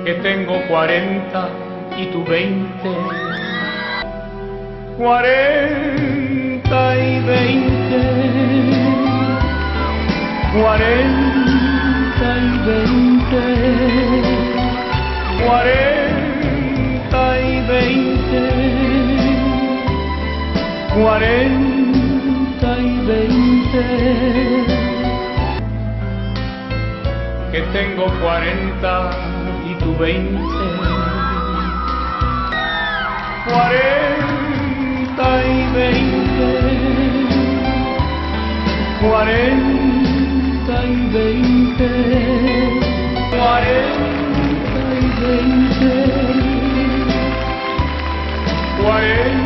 que tengo 40 y tú 20. 40 y 20, 40 y 20, 40 y 20, 40 y 20, que tengo 40 y tú 20. 40 y 20, 40 y 20, 40 y 20, 40